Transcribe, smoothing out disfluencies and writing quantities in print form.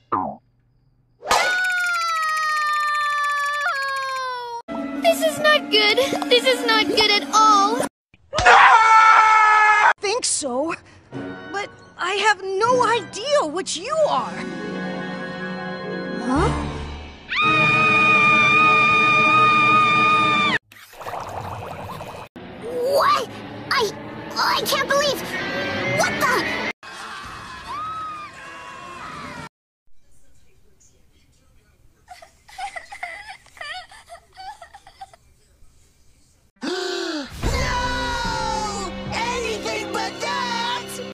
This is not good. This is not good at all. I think so, but I have no idea what you are. Huh?